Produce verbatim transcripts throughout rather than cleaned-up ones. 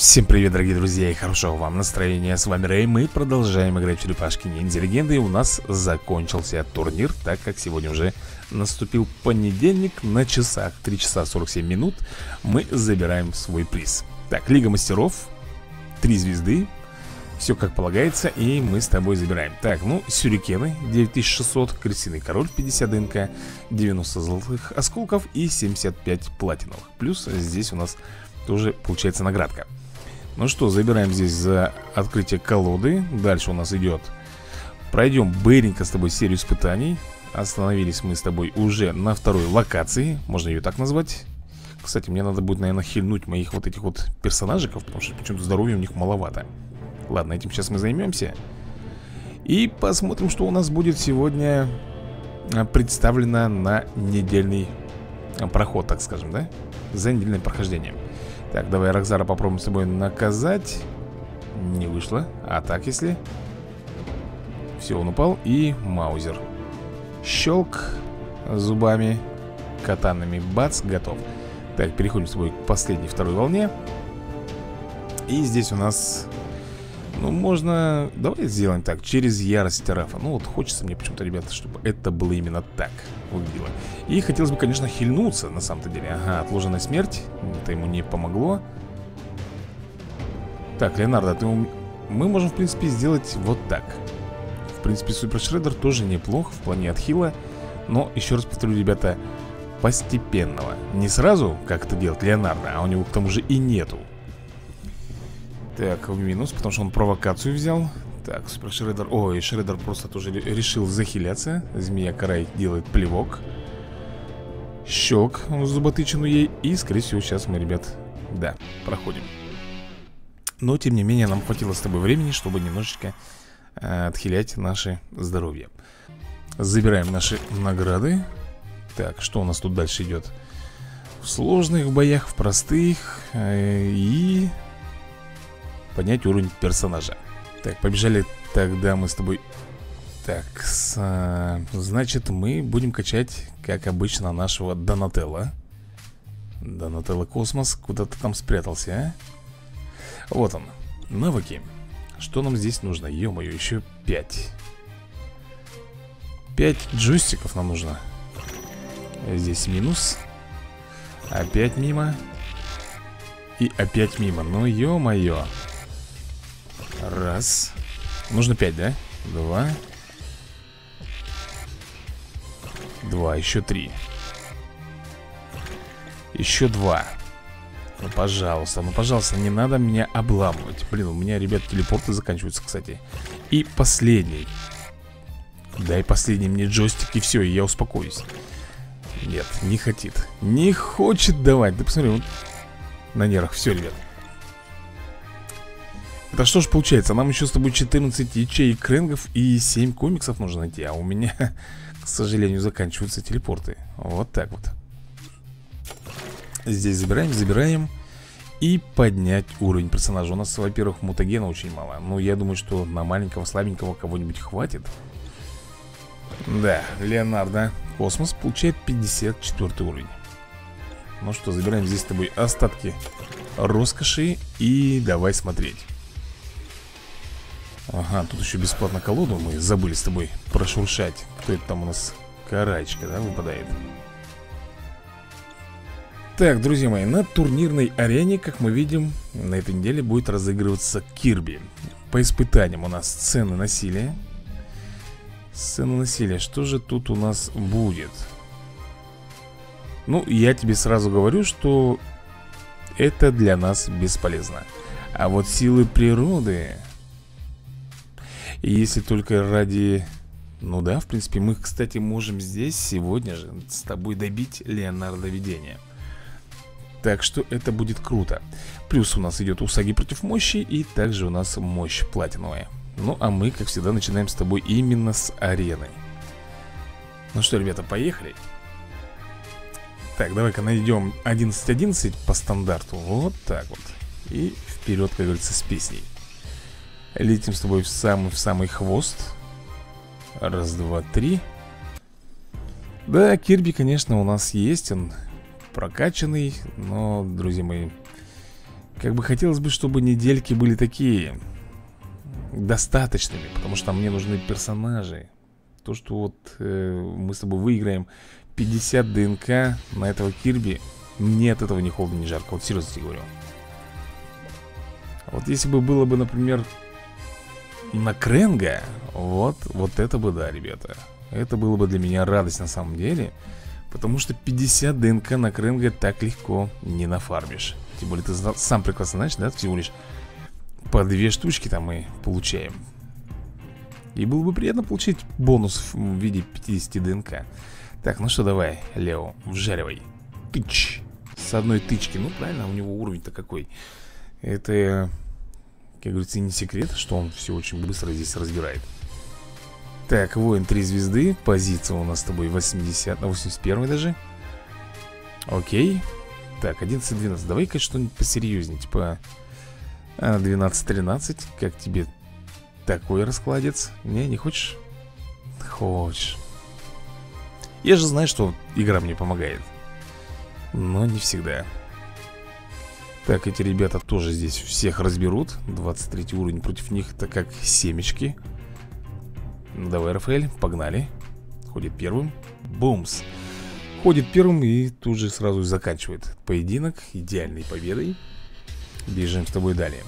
Всем привет, дорогие друзья, и хорошего вам настроения. С вами Рэй, мы продолжаем играть в черепашки ниндзя легенды. И у нас закончился турнир, так как сегодня уже наступил понедельник. На часах три часа сорок семь минут мы забираем свой приз. Так, Лига мастеров, три звезды, все как полагается, и мы с тобой забираем. Так, ну, сюрикены девять тысяч шестьсот, крысиный король пятьдесят ДНК, девяносто золотых осколков и семьдесят пять платиновых. Плюс здесь у нас тоже получается наградка. Ну что, забираем здесь за открытие колоды. Дальше у нас идет. Пройдем быренько с тобой серию испытаний. Остановились мы с тобой уже на второй локации. Можно ее так назвать. Кстати, мне надо будет, наверное, хильнуть моих вот этих вот персонажиков, потому что почему-то здоровья у них маловато. Ладно, этим сейчас мы займемся. И посмотрим, что у нас будет сегодня представлено на недельный проход, так скажем, да? За недельное прохождение. Так, давай Рокзара попробуем с тобой наказать. Не вышло. А так, если... Все, он упал. И Маузер. Щелк зубами, катанами. Бац, готов. Так, переходим с тобой к последней, второй волне. И здесь у нас... Ну, можно... Давай сделаем так, через ярость Рафа. Ну, вот хочется мне почему-то, ребята, чтобы это было именно так выглядело. И хотелось бы, конечно, хильнуться, на самом-то деле. Ага, отложенная смерть. Это ему не помогло. Так, Леонардо, ты... мы можем, в принципе, сделать вот так. В принципе, Супер Шреддер тоже неплох в плане отхила. Но, еще раз повторю, ребята, постепенного. Не сразу, как это делает Леонардо, а у него, к тому же, и нету. Так, в минус, потому что он провокацию взял. Так, Супер Шреддер. Ой, Шреддер просто тоже решил захиляться. Змея Карай делает плевок. Щелк зуботычину ей. И, скорее всего, сейчас мы, ребят, да, проходим. Но, тем не менее, нам хватило с тобой времени, чтобы немножечко э, отхилять наше здоровье. Забираем наши награды. Так, что у нас тут дальше идет? В сложных боях, в простых э, и... поднять уровень персонажа. Так, побежали тогда мы с тобой. Так, с, а, значит, мы будем качать, как обычно, нашего Донателло. Донателло Космос. Куда ты там спрятался, а? Вот он, навыки. Что нам здесь нужно? Ё-моё, еще пять. Пять джойстиков нам нужно. Здесь минус. Опять мимо. И опять мимо. Ну, ё-моё. Раз. Нужно пять, да? Два. Два, еще три. Еще два. Ну, пожалуйста, ну, пожалуйста, не надо меня обламывать. Блин, у меня, ребят, телепорты заканчиваются, кстати. И последний. Дай последний мне джойстик, и все, и я успокоюсь. Нет, не хочет. Не хочет давать. Да посмотри, вот на нервах. Все, ребят. Это что ж получается, нам еще с тобой четырнадцать ячеек крэнгов и семь комиксов нужно найти. А у меня, к сожалению, заканчиваются телепорты. Вот так вот. Здесь забираем, забираем. И поднять уровень персонажа. У нас, во-первых, мутагена очень мало. Ну, я думаю, что на маленького, слабенького кого-нибудь хватит. Да, Леонардо Космос получает пятьдесят четвёртый уровень. Ну что, забираем здесь с тобой остатки роскоши. И давай смотреть. Ага, тут еще бесплатно колоду мы забыли с тобой прошуршать. Кто это там у нас? Карачка, да, выпадает. Так, друзья мои, на турнирной арене, как мы видим, на этой неделе будет разыгрываться Кирби. По испытаниям у нас сцены насилия. Сцены насилия, что же тут у нас будет? Ну, я тебе сразу говорю, что это для нас бесполезно. А вот силы природы... И если только ради... Ну да, в принципе, мы, кстати, можем здесь сегодня же с тобой добить Леонардо Видения. Так что это будет круто. Плюс у нас идет Усаги против мощи. И также у нас мощь платиновая. Ну, а мы, как всегда, начинаем с тобой именно с арены. Ну что, ребята, поехали. Так, давай-ка найдем одиннадцать одиннадцать по стандарту. Вот так вот. И вперед, как говорится, с песней. Летим с тобой в самый, в самый хвост. Раз, два, три. Да, Кирби, конечно, у нас есть. Он прокачанный. Но, друзья мои, Как бы хотелось бы, чтобы недельки были такие достаточными, потому что мне нужны персонажи. То, что вот э, мы с тобой выиграем пятьдесят ДНК на этого Кирби, мне от этого ни холодно, ни жарко. Вот серьезно тебе говорю. Вот если бы было бы, например, на Кренга, вот, вот это бы да, ребята. Это было бы для меня радость на самом деле. Потому что пятьдесят ДНК на Кренга так легко не нафармишь. Тем более ты сам прекрасно знаешь, да, всего лишь по две штучки там мы получаем. И было бы приятно получить бонус в виде пятьдесят ДНК. Так, ну что, давай, Лео, вжаривай. Тыч. С одной тычки, ну правильно, у него уровень-то какой. Это, как говорится, не секрет, что он все очень быстро здесь разбирает. Так, воин три звезды. Позиция у нас с тобой восемьдесят, на восемьдесят один даже. Окей. Так, одиннадцать двенадцать. Давай-ка что-нибудь посерьезнее. Типа двенадцать тринадцать. Как тебе такой раскладец? Не, не хочешь? Хочешь. Я же знаю, что игра мне помогает. Но не всегда. Так, эти ребята тоже здесь всех разберут. двадцать третий уровень против них. Это как семечки. Ну, давай, Рафаэль, погнали. Ходит первым. Бумс. Ходит первым и тут же сразу заканчивает поединок идеальной победой. Бежим с тобой далее.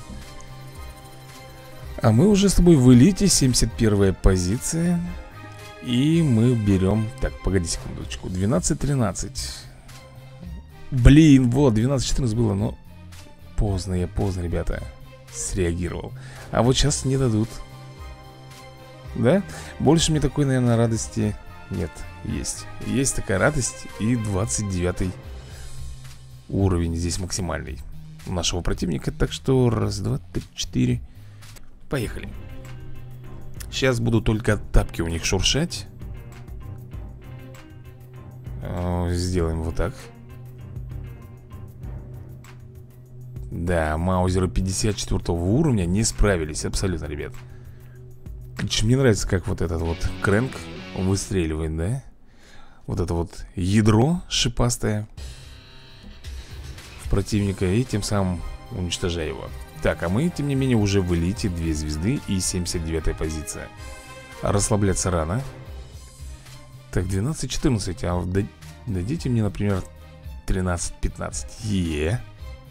А мы уже с тобой в элите. семьдесят первая позиция. И мы берем... Так, погоди секундочку. двенадцать тринадцать. Блин, вот, двенадцать четырнадцать было, но... Поздно я, поздно, ребята, среагировал. А вот сейчас не дадут. Да? Больше мне такой, наверное, радости нет. Есть. Есть такая радость. И двадцать девятый уровень здесь максимальный у нашего противника. Так что раз, два, три, четыре. Поехали. Сейчас буду только тапки у них шуршать. Сделаем вот так. Да, маузеры пятьдесят четвёртого уровня не справились абсолютно, ребят. Мне нравится, как вот этот вот Крэнк выстреливает, да? Вот это вот ядро шипастое в противника, и тем самым уничтожая его. Так, а мы, тем не менее, уже в элите. Две звезды и семьдесят девятая позиция. Расслабляться рано. Так, двенадцать четырнадцать. А дадите мне, например, тринадцать пятнадцать. Е.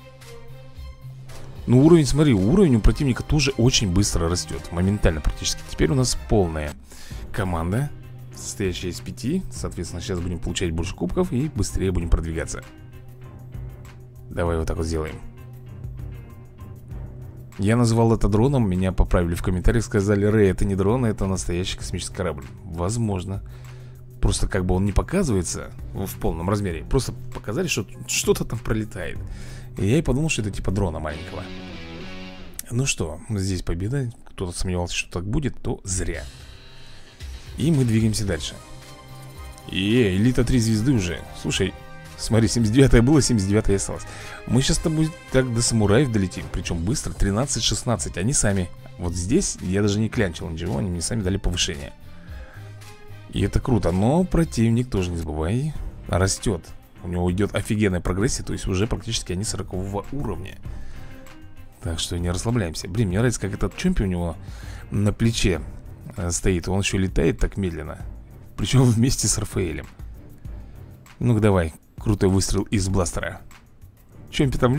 Ну, уровень, смотри, уровень у противника тоже очень быстро растет. Моментально практически. Теперь у нас полная команда, состоящая из пяти. Соответственно, сейчас будем получать больше кубков и быстрее будем продвигаться. Давай вот так вот сделаем. Я назвал это дроном, меня поправили в комментариях, сказали: Рэй, это не дрон, это настоящий космический корабль. Возможно. Просто как бы он не показывается в полном размере. Просто показали, что что-то там пролетает. И я и подумал, что это типа дрона маленького. Ну что, здесь победа. Кто-то сомневался, что так будет, то зря. И мы двигаемся дальше. И элита три звезды уже. Слушай, смотри, семьдесят девятая было, семьдесят девятая осталось. Мы сейчас с тобой так до самураев долетим. Причем быстро, тринадцать шестнадцать. Они сами, вот здесь я даже не клянчил ничего. Они мне сами дали повышение. И это круто, но противник, тоже не забывай, растет. У него идет офигенная прогрессия. То есть уже практически они сорокового уровня. Так что не расслабляемся. Блин, мне нравится, как этот чемпи у него на плече стоит. Он еще летает так медленно. Причем вместе с Рафаэлем. Ну-ка давай, крутой выстрел из бластера. Чемпи там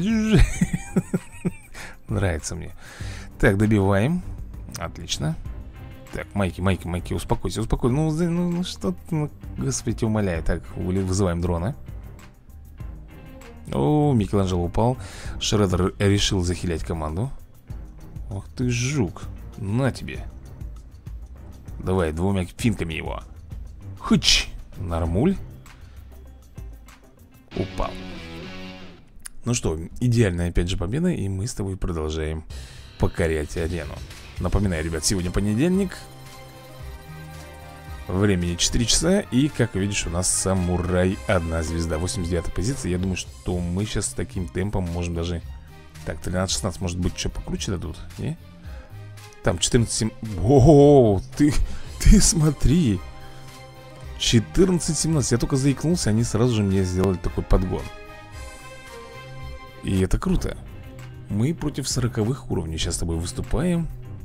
нравится мне. Так, добиваем. Отлично. Так, Майки, Майки, Майки, успокойся, успокойся. Ну, ну, ну что ты, ну, господи, тебя умоляю. Так, вызываем дрона. О, Микеланджело упал. Шреддер решил захилять команду. Ох ты, жук. На тебе. Давай, двумя финками его. Хыч. Нормуль. Упал. Ну что, идеальная опять же победа. И мы с тобой продолжаем покорять арену. Напоминаю, ребят, сегодня понедельник. Времени четыре часа. И, как видишь, у нас самурай одна звезда, восемьдесят девятая позиция. Я думаю, что мы сейчас с таким темпом можем даже... Так, тринадцать шестнадцать, может быть, что покруче дадут? Не? Там четырнадцать семь... О, ты, ты смотри. четырнадцать семнадцать. Я только заикнулся, они сразу же мне сделали такой подгон. И это круто. Мы против сороковых уровней сейчас с тобой выступаем.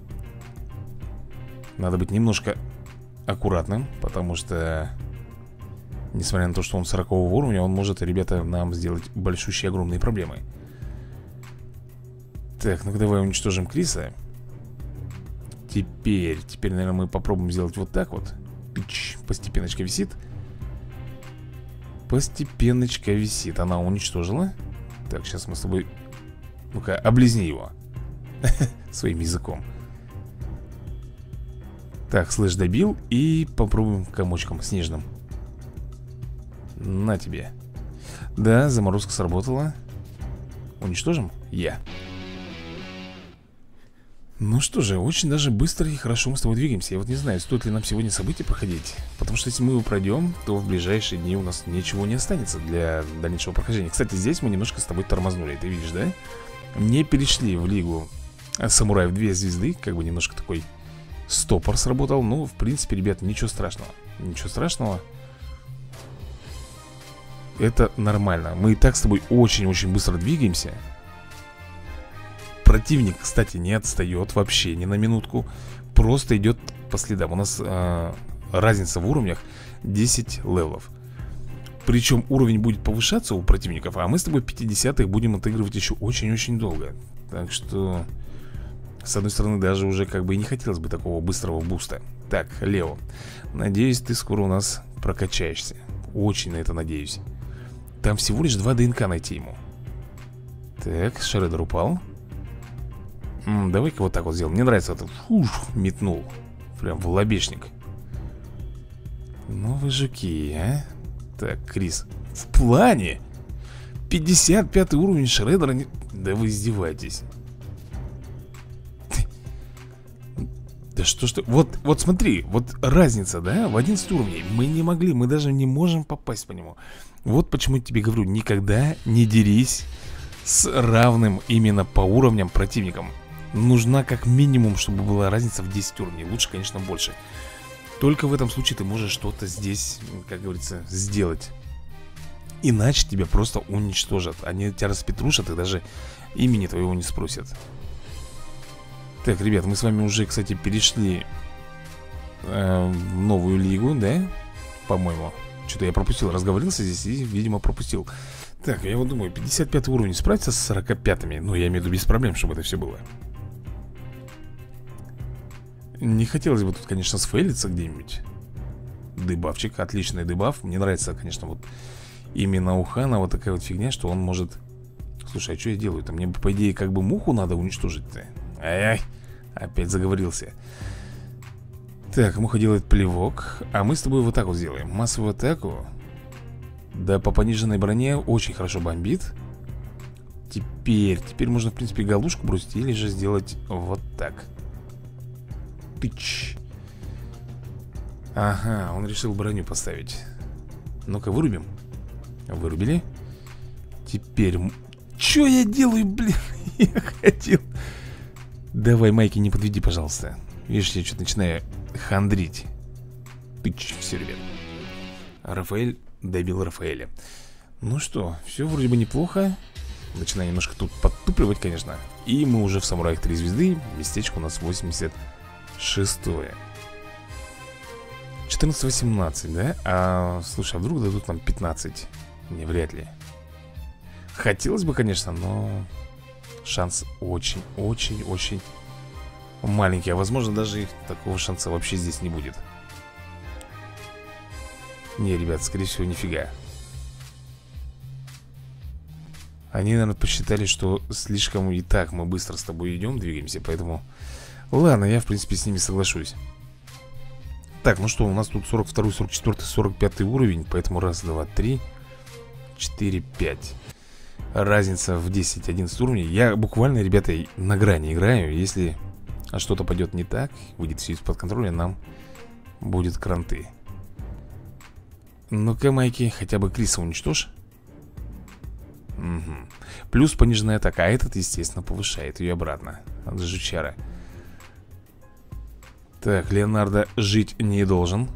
Надо быть немножко аккуратным, потому что, несмотря на то, что он сорокового уровня, он может, ребята, нам сделать большущие, огромные проблемы. Так, ну-ка давай уничтожим Криса. Теперь, теперь, наверное, мы попробуем сделать вот так вот. Пич, постепенночка висит. Постепенночка висит. Она уничтожила. Так, сейчас мы с тобой... Ну-ка, облизни его своим языком. Так, слышь, добил. И попробуем комочком снежным. На тебе. Да, заморозка сработала. Уничтожим? Я. Ну что же, очень даже быстро и хорошо мы с тобой двигаемся. Я вот не знаю, стоит ли нам сегодня события проходить. Потому что если мы его пройдем, то в ближайшие дни у нас ничего не останется для дальнейшего прохождения. Кстати, здесь мы немножко с тобой тормознули, ты видишь, да? Не перешли в лигу самураев две звезды. Как бы немножко такой стопор сработал. Ну, в принципе, ребят, ничего страшного. Ничего страшного. Это нормально. Мы и так с тобой очень-очень быстро двигаемся. Противник, кстати, не отстает вообще ни на минутку. Просто идет по следам. У нас э, разница в уровнях десять левелов. Причем уровень будет повышаться у противников, а мы с тобой пятидесятых будем отыгрывать еще очень-очень долго. Так что, с одной стороны, даже уже как бы и не хотелось бы такого быстрого буста. Так, Лео, надеюсь, ты скоро у нас прокачаешься. Очень на это надеюсь. Там всего лишь два ДНК найти ему. Так, Шреддер упал. М, Давай-ка вот так вот сделаем. Мне нравится этот. Фух, метнул. Прям в лобешник. Ну вы жуки, а? Так, Крис. В плане? пятьдесят пятый уровень Шреддера не... Да вы издеваетесь. Да что ж ты... Вот, вот смотри, вот разница, да? В одиннадцать уровней мы не могли, мы даже не можем попасть по нему. Вот почему я тебе говорю, никогда не дерись с равным именно по уровням противником. Нужна как минимум, чтобы была разница в десять уровней. Лучше, конечно, больше. Только в этом случае ты можешь что-то здесь, как говорится, сделать. Иначе тебя просто уничтожат. Они тебя распетрушат и даже имени твоего не спросят. Так, ребят, мы с вами уже, кстати, перешли э, в новую лигу, да? По-моему. Что-то я пропустил, разговорился здесь и, видимо, пропустил. Так, я вот думаю, пятьдесят пятый уровень справится с сорок пятыми. Ну, я имею в виду без проблем, чтобы это все было. Не хотелось бы тут, конечно, сфейлиться где-нибудь. Дебафчик, отличный дебаф. Мне нравится, конечно, вот именно у Хана вот такая вот фигня, что он может... Слушай, а что я делаю-то? Мне, по идее, как бы муху надо уничтожить-то. Ай-ай, опять заговорился. Так, муха делает плевок. А мы с тобой вот так вот сделаем. Массовую атаку. Да, по пониженной броне очень хорошо бомбит. Теперь, теперь можно, в принципе, галушку бросить или же сделать вот так. Тыч. Ага, он решил броню поставить. Ну-ка, вырубим. Вырубили. Теперь... Чё я делаю, блин? Я хотел... Давай, Майки, не подведи, пожалуйста. Видишь, я что-то начинаю хандрить. Тыч, все, ребят. Рафаэль добил Рафаэля. Ну что, все вроде бы неплохо. Начинаю немножко тут подтупливать, конечно. И мы уже в Самураях три звезды. Местечко у нас восемьдесят шестое. четырнадцать восемнадцать, да? А, слушай, а вдруг дадут нам пятнадцать? Не, вряд ли. Хотелось бы, конечно, но шанс очень-очень-очень маленький. А возможно, даже такого шанса вообще здесь не будет. Не, ребят, скорее всего, нифига. Они, наверное, посчитали, что слишком и так мы быстро с тобой идем, двигаемся. Поэтому, ладно, я, в принципе, с ними соглашусь. Так, ну что, у нас тут сорок второй, сорок четвёртый, сорок пятый уровень. Поэтому раз, два, три, четыре, пять. Разница в десять-одиннадцать уровней. Я буквально, ребята, на грани играю. Если что-то пойдет не так, выйдет все из-под контроля, нам будет кранты. Ну-ка, Майки, хотя бы Криса уничтожь. Угу. Плюс пониженная атака. А этот, естественно, повышает ее обратно. От жучара. Так, Леонардо жить не должен.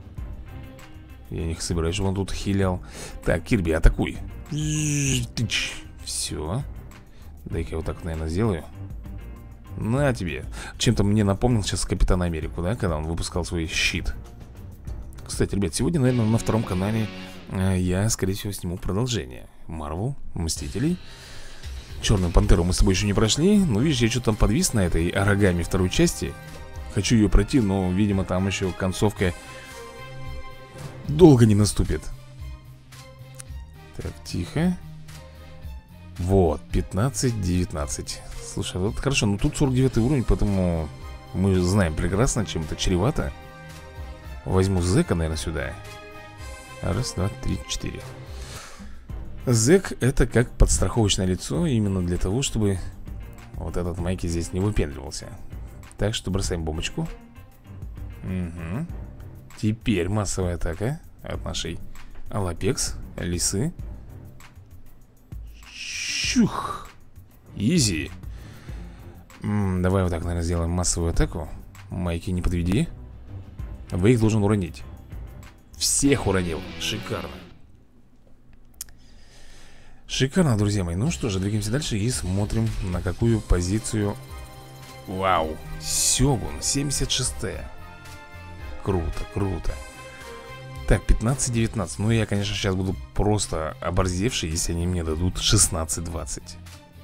Я не собираюсь, чтобы он тут хилял. Так, Кирби, атакуй. Все. Дай-ка я вот так, наверное, сделаю. На тебе. Чем-то мне напомнил сейчас Капитана Америку, да, когда он выпускал свой щит. Кстати, ребят, сегодня, наверное, на втором канале э, я, скорее всего, сниму продолжение Марвел, Мстителей. Черную Пантеру мы с тобой еще не прошли. Ну, видишь, я что-то там подвис на этой Арагами второй части. Хочу ее пройти, но, видимо, там еще концовка долго не наступит. Так, тихо. Вот, пятнадцать девятнадцать. Слушай, вот хорошо, ну тут сорок девятый уровень, поэтому мы знаем прекрасно, чем это чревато. Возьму Зека, наверное, сюда. Раз, два, три, четыре. Зек это как подстраховочное лицо, именно для того, чтобы вот этот Майки здесь не выпендривался. Так что бросаем бомбочку. Угу. Теперь массовая атака от нашей Алапекс, лисы. Чух. Изи. М-м, давай вот так, наверное, сделаем массовую атаку. Майки, не подведи. Вы их должен уронить. Всех уронил. Шикарно. Шикарно, друзья мои. Ну что же, двигаемся дальше и смотрим, на какую позицию. Вау. Сёгун, семьдесят шестая. Круто, круто. Так, пятнадцать девятнадцать. Ну, я, конечно, сейчас буду просто оборзевший, если они мне дадут шестнадцать двадцать.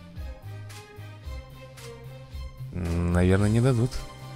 Наверное, не дадут.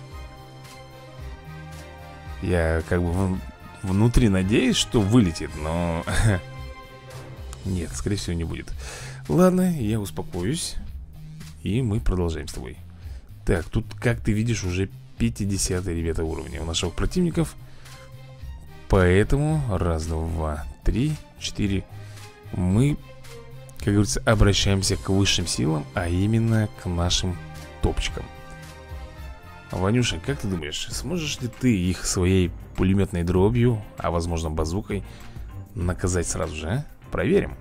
Я как бы в... внутри надеюсь, что вылетит, но... Нет, скорее всего, не будет. Ладно, я успокоюсь. И мы продолжаем с тобой. Так, тут, как ты видишь, уже пятидесятые, ребята, уровни у наших противников. Поэтому раз, два, три, четыре. Мы, как говорится, обращаемся к высшим силам, а именно к нашим топчикам. Ванюша, как ты думаешь, сможешь ли ты их своей пулеметной дробью, а возможно базукой, наказать сразу же, а? Проверим.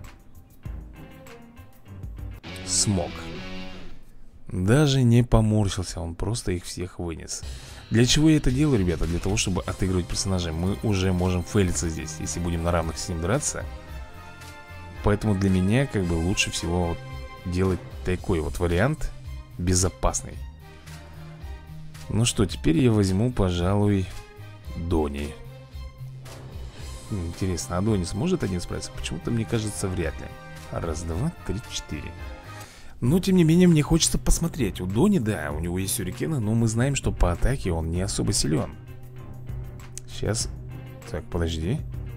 Смог. Даже не поморщился, он просто их всех вынес. Для чего я это делаю, ребята? Для того, чтобы отыгрывать персонажей. Мы уже можем фейлиться здесь, если будем на равных с ним драться. Поэтому для меня как бы лучше всего делать такой вот вариант безопасный. Ну что, теперь я возьму, пожалуй, Дони. Интересно, а Дони сможет один справиться? Почему-то мне кажется, вряд ли. Раз, два, три, четыре. Но, тем не менее, мне хочется посмотреть. У Дони, да, у него есть сюрикены, но мы знаем, что по атаке он не особо силен. Сейчас. Так, подожди.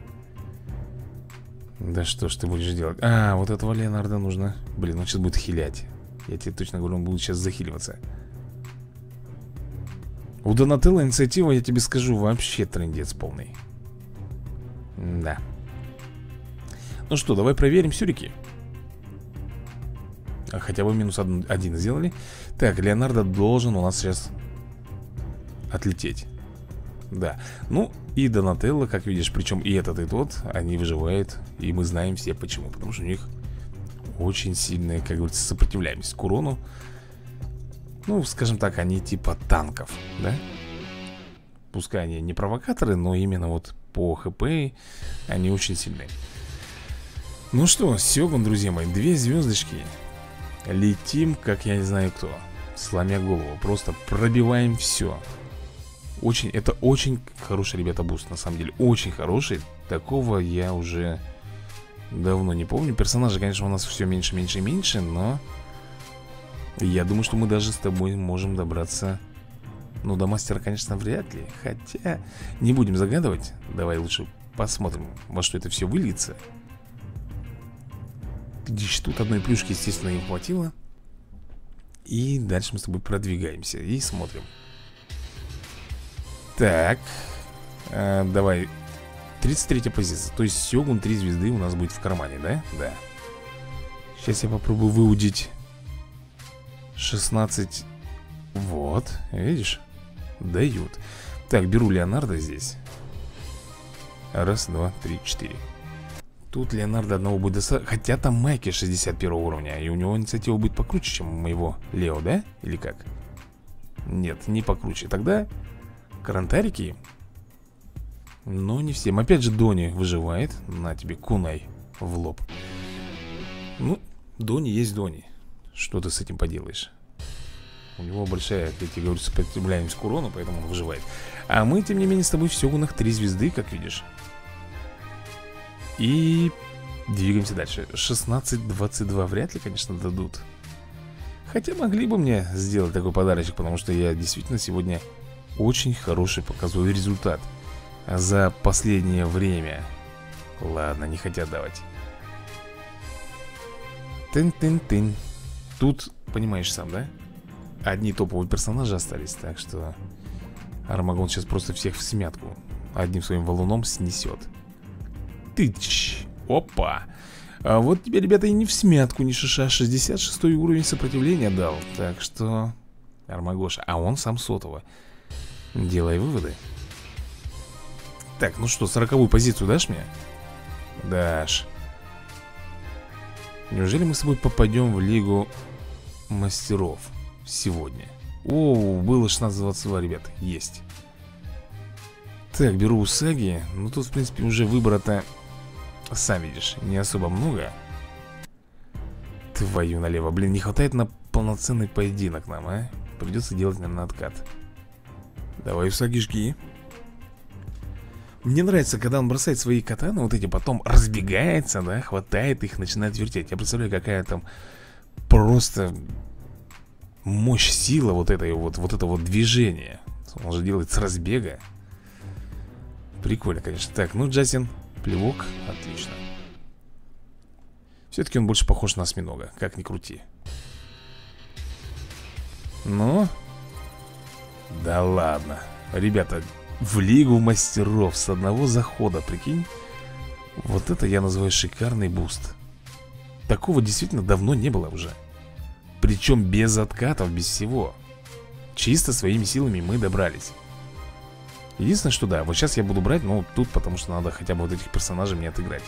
Да что ж ты будешь делать? А, вот этого Леонардо нужно. Блин, он сейчас будет хилять. Я тебе точно говорю, он будет сейчас захиливаться. У Донателло инициатива, я тебе скажу, вообще трындец полный. Да. Ну что, давай проверим сюрики. А хотя бы минус один, один сделали. Так, Леонардо должен у нас сейчас отлететь. Да. Ну и Донателло, как видишь, причем и этот, и тот, они выживают. И мы знаем все почему. Потому что у них очень сильная, как говорится, сопротивляемость к урону. Ну, скажем так, они типа танков, да? Пускай они не провокаторы, но именно вот по ХП они очень сильные. Ну что, Сёгун, друзья мои, две звездочки. Летим, как я не знаю кто, сломя голову. Просто пробиваем все. Очень, это очень хороший, ребята, буст, на самом деле. Очень хороший. Такого я уже давно не помню. Персонажи, конечно, у нас все меньше, меньше и меньше, но я думаю, что мы даже с тобой можем добраться. Ну, до мастера, конечно, вряд ли. Хотя, не будем загадывать. Давай лучше посмотрим, во что это все выльется. Видишь, тут одной плюшки, естественно, им хватило. И дальше мы с тобой продвигаемся и смотрим. Так, э, давай. Тридцать третья позиция. То есть Сёгун три звезды у нас будет в кармане, да? Да. Сейчас я попробую выудить шестнадцать. Вот, видишь? Дают. Так, беру Леонардо здесь. Раз, два, три, четыре. Тут Леонардо одного будет достаточно. Хотя там Майки шестьдесят первого уровня. И у него инициатива будет покруче, чем у моего Лео, да? Или как? Нет, не покруче. Тогда Карантарики. Но не всем. Опять же Дони выживает. На тебе кунай в лоб. Ну, Дони есть Дони. Что ты с этим поделаешь? У него большая, как я тебе говорю, сопротивляемость к урону, поэтому он выживает. А мы, тем не менее, с тобой в Сёгунах три звезды, как видишь. И двигаемся дальше. шестнадцать двадцать два вряд ли, конечно, дадут. Хотя могли бы мне сделать такой подарочек, потому что я действительно сегодня очень хороший показываю результат за последнее время. Ладно, не хотят давать. Тын-тын-тын. Тут, понимаешь сам, да? Одни топовые персонажи остались, так что Армагон сейчас просто всех в смятку одним своим валуном снесет. Тыч! Опа! А вот тебе, ребята, и не в смятку, ни шиша. шестьдесят шестой уровень сопротивления дал. Так что... Армагоша. А он сам сотого. Делай выводы. Так, ну что, сороковую позицию дашь мне? Дашь. Неужели мы с тобой попадем в Лигу Мастеров сегодня? О, было шестнадцать двадцать два, ребят. Есть. Так, беру Усаги. Ну тут, в принципе, уже выбора-то, сам видишь, не особо много. Твою налево. Блин, не хватает на полноценный поединок нам, а? Придется делать, наверное, откат. Давай, Усаги, жги. Мне нравится, когда он бросает свои катаны, вот эти, потом разбегается, да, хватает их, начинает вертеть. Я представляю, какая там просто мощь, сила вот этой вот, вот это вот движение. Он же делает с разбега. Прикольно, конечно. Так, ну, Джастин, плевок, отлично. Все-таки он больше похож на осьминога, как ни крути. Ну, да ладно. Ребята, в Лигу Мастеров с одного захода, прикинь. Вот это я называю шикарный буст. Такого действительно давно не было уже. Причем без откатов, без всего. Чисто своими силами мы добрались. Единственное, что да, вот сейчас я буду брать, ну, тут, потому что надо хотя бы вот этих персонажей мне отыграть.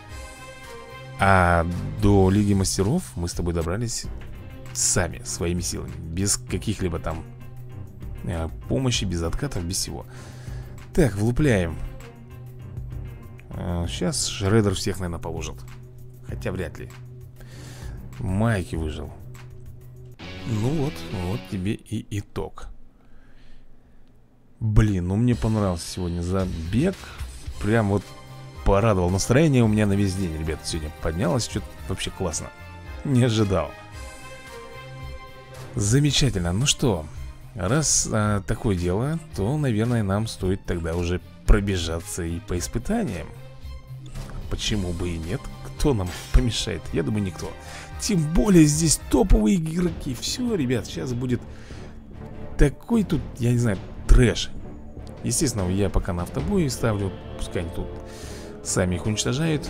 А до Лиги Мастеров мы с тобой добрались сами, своими силами. Без каких-либо там э, помощи, без откатов, без всего. Так, влупляем. э, Сейчас Шреддер всех, наверное, положит. Хотя вряд ли. Майки выжил. Ну вот, вот тебе и итог. Блин, ну мне понравился сегодня забег. Прям вот порадовал. Настроение у меня на весь день, ребята, сегодня поднялось. Что-то вообще классно. Не ожидал. Замечательно. Ну что, раз а, такое дело, то, наверное, нам стоит тогда уже пробежаться и по испытаниям. Почему бы и нет? Кто нам помешает? Я думаю, никто. Тем более здесь топовые игроки. Все, ребят, сейчас будет такой тут, я не знаю, трэш. Естественно, я пока на автобое ставлю. Пускай они тут сами их уничтожают.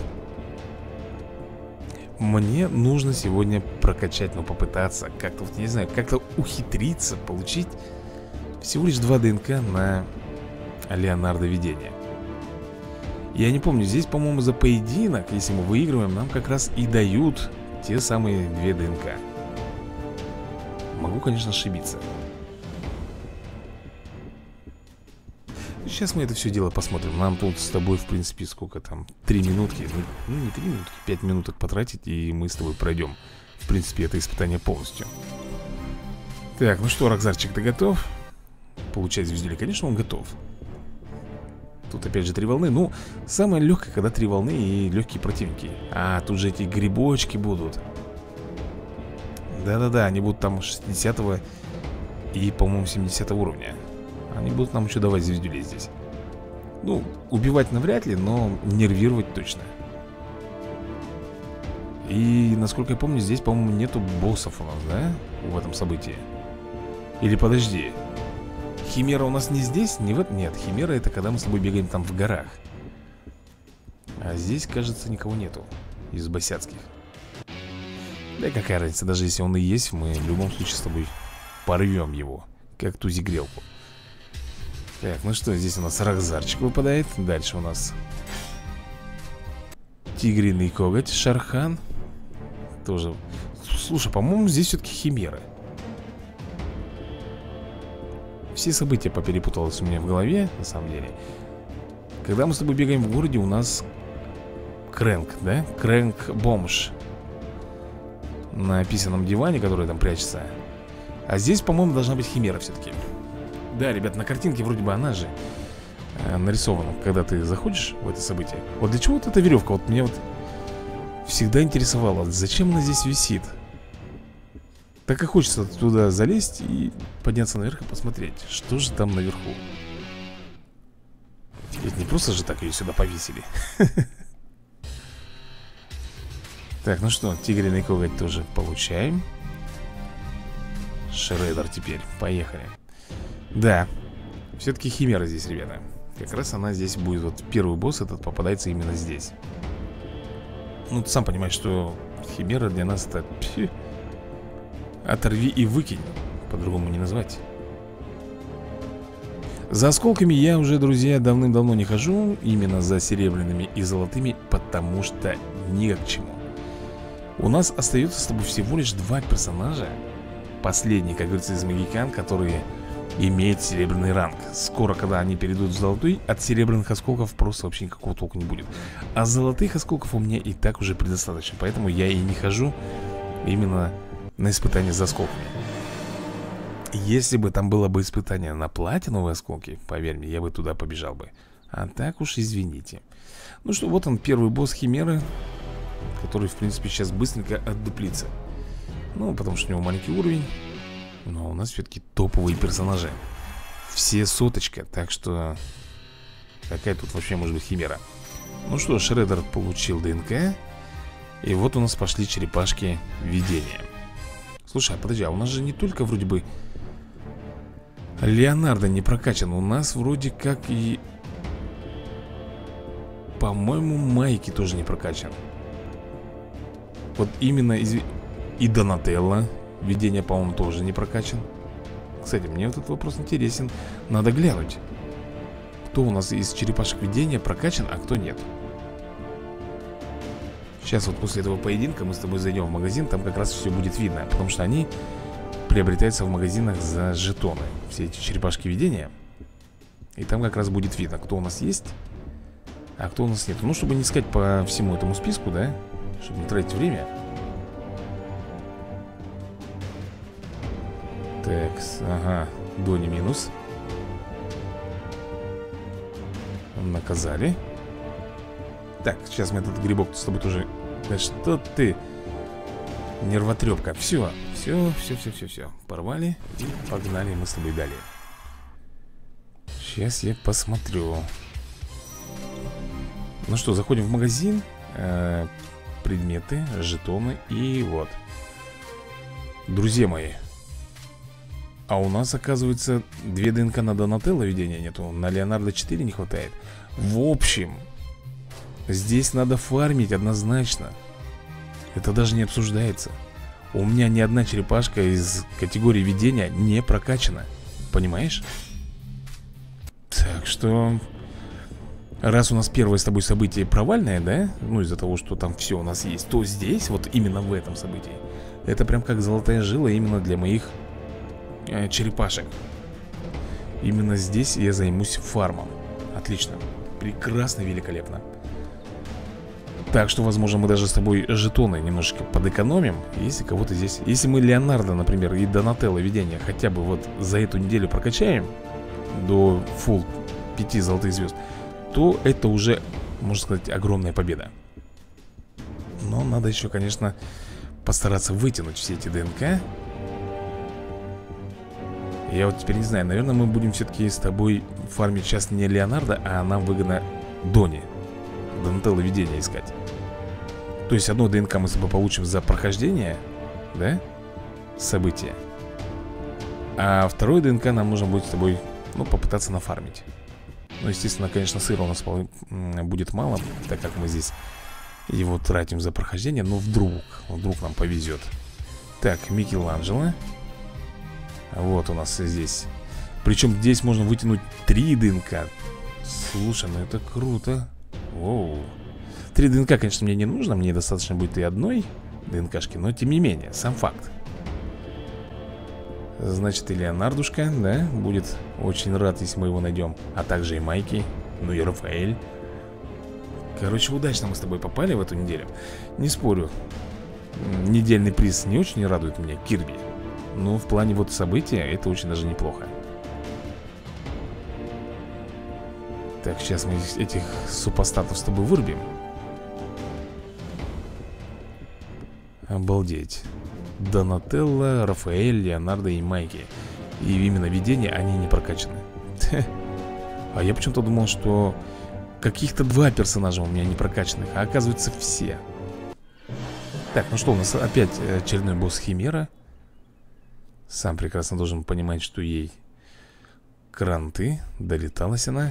Мне нужно сегодня прокачать, ну, попытаться как-то, вот, не знаю, как-то ухитриться получить всего лишь два ДНК на Леонардо Видение. Я не помню, здесь, по-моему, за поединок, если мы выигрываем, нам как раз и дают те самые две ДНК. Могу, конечно, ошибиться. Сейчас мы это все дело посмотрим. Нам тут с тобой, в принципе, сколько там? Три минутки. Ну, не три минутки, пять минуток потратить, и мы с тобой пройдем, в принципе, это испытание полностью. Так, ну что, Рокзарчик, ты готов? Получать звездюли? Конечно, он готов. Тут опять же три волны. Ну, самое легкое, когда три волны и легкие противники. А, тут же эти грибочки будут. Да-да-да, они будут там шестидесятого и, по-моему, семидесятого уровня. Они будут нам еще давать звездюлей здесь. Ну, убивать навряд ли, но нервировать точно. И, насколько я помню, здесь, по-моему, нету боссов у нас, да? В этом событии. Или подожди. Химера у нас не здесь? Не в этом? Нет, Химера это когда мы с тобой бегаем там в горах. А здесь, кажется, никого нету из босяцких. Да какая разница, даже если он и есть, мы в любом случае с тобой порвем его, как тузи-грелку. Так, ну что, здесь у нас Рокзарчик выпадает. Дальше у нас Тигриный коготь, Шархан. Тоже. Слушай, по-моему, здесь все-таки Химера. Все события поперепуталось у меня в голове, на самом деле. Когда мы с тобой бегаем в городе, у нас Крэнк, да? Крэнк Бомж. на писаном диване, который там прячется. А здесь, по-моему, должна быть химера все-таки. Да, ребят, на картинке вроде бы она же э, нарисована, когда ты заходишь в это событие. Вот для чего вот эта веревка? Вот меня вот всегда интересовало, зачем она здесь висит. Так и хочется туда залезть и подняться наверх и посмотреть, что же там наверху. Ведь не просто же так ее сюда повесили. Так, ну что, тигриный коготь тоже получаем. Шреддер теперь, поехали. Да, все-таки химера здесь, ребята. Как раз она здесь будет, вот первый босс этот попадается именно здесь. Ну, ты сам понимаешь, что химера для нас это... Пфи, оторви и выкинь, по-другому не назвать. За осколками я уже, друзья, давным-давно не хожу. Именно за серебряными и золотыми, потому что ни к чему. У нас остается с тобой всего лишь два персонажа. Последний, как говорится, из магикян, которые имеют серебряный ранг. Скоро, когда они перейдут в золотой, от серебряных осколков просто вообще никакого толка не будет. А золотых осколков у меня и так уже предостаточно. Поэтому я и не хожу именно на испытания за осколками. Если бы там было бы испытание на платиновые осколки, поверь мне, я бы туда побежал бы. А так уж извините. Ну что, вот он, первый босс химеры, который, в принципе, сейчас быстренько отдуплится. Ну, потому что у него маленький уровень. Но у нас все-таки топовые персонажи. Все соточка, так что... Какая тут вообще может быть химера? Ну что, Шреддер получил ДНК. И вот у нас пошли черепашки видения. Слушай, а подожди, а у нас же не только вроде бы Леонардо не прокачан. У нас вроде как и... По-моему, Майки тоже не прокачан. Вот именно из... И Донателло видение, по-моему, тоже не прокачан. Кстати, мне этот вопрос интересен. Надо глянуть, кто у нас из черепашек видения прокачан, а кто нет. Сейчас вот после этого поединка мы с тобой зайдем в магазин. Там как раз все будет видно, потому что они приобретаются в магазинах за жетоны. Все эти черепашки видения. И там как раз будет видно, кто у нас есть, а кто у нас нет. Ну, чтобы не искать по всему этому списку, да, чтобы не тратить время. Так, ага, Дони минус. Наказали. Так, сейчас мы этот грибок с тобой тоже... Да что ты? Нервотрепка. Все, все, все, все, все, все. Порвали и погнали мы с тобой далее. Сейчас я посмотрю. Ну что, заходим в магазин. э, Предметы, жетоны. И вот, друзья мои, а у нас, оказывается, две ДНК на Донателло видения нету. На Леонардо четыре не хватает. В общем, здесь надо фармить однозначно. Это даже не обсуждается. У меня ни одна черепашка из категории видения не прокачана. Понимаешь? Так что... Раз у нас первое с тобой событие провальное, да? Ну, из-за того, что там все у нас есть, то здесь, вот именно в этом событии, это прям как золотая жила именно для моих э, черепашек. Именно здесь я займусь фармом. Отлично. Прекрасно, великолепно. Так что, возможно, мы даже с тобой жетоны немножечко подэкономим. Если кого-то здесь... Если мы Леонардо, например, и Донателло видение хотя бы вот за эту неделю прокачаем до фулл пяти золотых звезд, то это уже, можно сказать, огромная победа. Но надо еще, конечно, постараться вытянуть все эти ДНК. Я вот теперь не знаю, наверное, мы будем все-таки с тобой фармить сейчас не Леонардо, а нам выгодно Дони, Донателло видение искать. То есть одно ДНК мы с тобой получим за прохождение, да, события. А второе ДНК нам нужно будет с тобой, ну, попытаться нафармить. Ну, естественно, конечно, сыра у нас будет мало, так как мы здесь его тратим за прохождение. Но вдруг, вдруг нам повезет. Так, Микеланджело. Вот у нас здесь. Причем здесь можно вытянуть три ДНК. Слушай, ну это круто. Воу. Три ДНК, конечно, мне не нужно. Мне достаточно будет и одной ДНКшки. Но тем не менее, сам факт. Значит, и Леонардушка, да, будет очень рад, если мы его найдем. А также и Майки, ну и Рафаэль. Короче, удачно мы с тобой попали в эту неделю. Не спорю. недельный приз не очень радует меня, Кирби. Но в плане вот события это очень даже неплохо. Так, сейчас мы этих супостатов с тобой вырубим. Обалдеть. Донателло, Рафаэль, Леонардо и Майки. И именно видения, они не прокачаны. А я почему-то думал, что каких-то два персонажа у меня не прокачанных, а оказывается все. Так, ну что, у нас опять очередной босс Химера. Сам прекрасно должен понимать, что ей кранты. Долеталась она.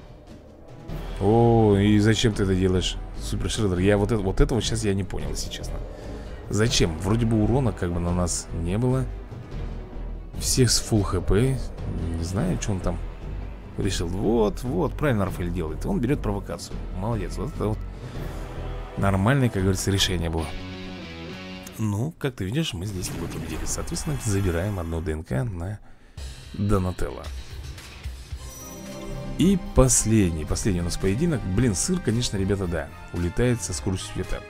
О, и зачем ты это делаешь, Супер Шреддер? Я вот, это, вот этого сейчас я не понял, если честно. Зачем? Вроде бы урона как бы на нас не было. Всех с фулл хп. Не знаю, что он там решил. Вот, вот, правильно Рафаэль делает. Он берет провокацию. Молодец. Вот это вот нормальное, как говорится, решение было. Ну, как ты видишь, мы здесь с тобой победили. Соответственно, забираем одну ДНК на Донателло. И последний, последний у нас поединок. Блин, сыр, конечно, ребята, да, улетает со скоростью света.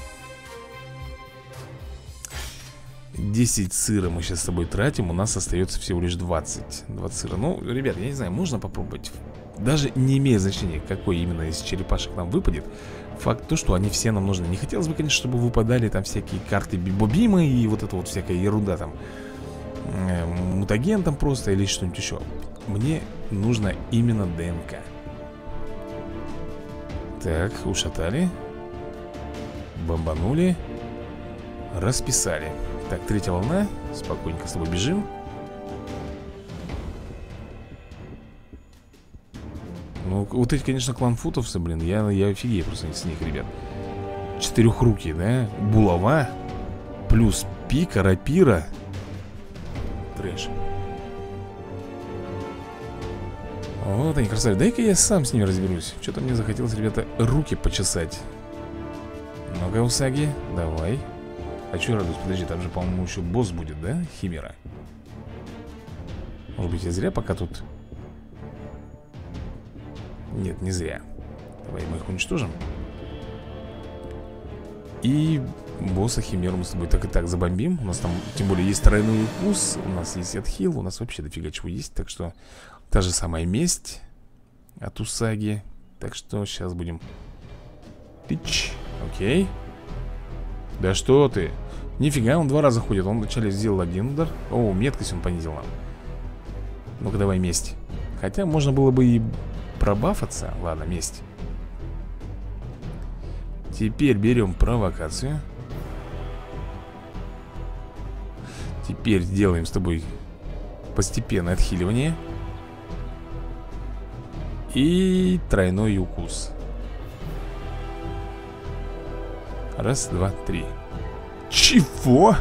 десять сыра мы сейчас с тобой тратим. У нас остается всего лишь двадцать. двадцать сыра. Ну, ребят, я не знаю, можно попробовать. Даже не имеет значения, какой именно из черепашек нам выпадет. Факт то, что они все нам нужны. Не хотелось бы, конечно, чтобы выпадали там всякие карты Бибобима и вот это вот всякая ерунда там, э, мутаген там просто или что-нибудь еще. Мне нужно именно ДНК. Так, ушатали. Бомбанули. Расписали. Так, третья волна. Спокойненько с тобой бежим. Ну, вот эти, конечно, кланфутовцы, блин. Я, я офигею просто с них, ребят. Четырехрукие, да? Булава. Плюс пика, рапира. Трэш. Вот они, красавцы. Дай-ка я сам с ними разберусь. Что-то мне захотелось, ребята, руки почесать. Ну-ка, Усаги, давай. А что я радуюсь? Подожди, там же, по-моему, еще босс будет, да? Химера. Может быть, я зря пока тут... Нет, не зря. Давай мы их уничтожим. И босса Химеру мы с тобой так и так забомбим. У нас там, тем более, есть тройной укус. У нас есть отхил. У нас вообще дофига чего есть. Так что, та же самая месть от Усаги. Так что, сейчас будем... Тыч. Окей. Да что ты? Нифига, он два раза ходит. Он вначале сделал один удар. О, меткость он понизил нам. Ну-ка, давай месть. Хотя можно было бы и пробафаться. Ладно, месть. Теперь берем провокацию. Теперь делаем с тобой постепенное отхиливание. И тройной укус. Раз, два, три. Чего?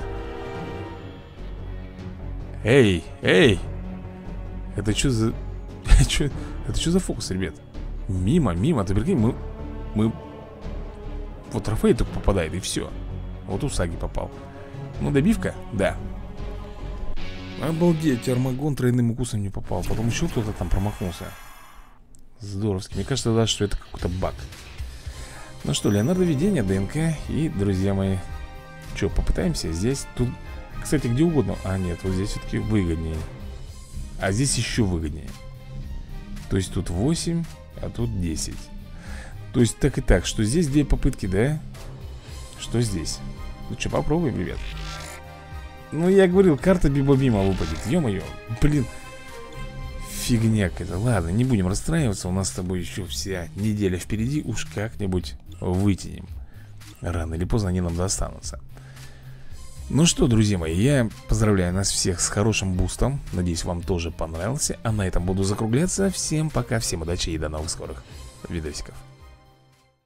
Эй, эй! Это что за... Это что за фокус, ребят? Мимо, мимо, ты прикинь, мы... Мы... Вот Рафаэль только попадает, и все. Вот Усаги попал. Ну, добивка? Да. Обалдеть, Армагон тройным укусом не попал. Потом еще кто-то там промахнулся. Здоровски. Мне кажется, да, что это какой-то баг. Ну что, Леонардо видение, ДНК. И, друзья мои, что, попытаемся здесь? Тут, кстати, где угодно. А, нет, вот здесь все-таки выгоднее. А здесь еще выгоднее. То есть тут восемь, а тут десять. То есть так и так, что здесь две попытки, да? Что здесь? Ну что, попробуем, ребят. Ну, я говорил, карта Бибобима выпадет. Ё-моё, блин. Фигня какая-то. Ладно, не будем расстраиваться. У нас с тобой еще вся неделя впереди. Уж как-нибудь вытянем. Рано или поздно они нам достанутся. Ну что, друзья мои, я поздравляю нас всех с хорошим бустом. Надеюсь, вам тоже понравился. А на этом буду закругляться. Всем пока, всем удачи и до новых скорых видосиков.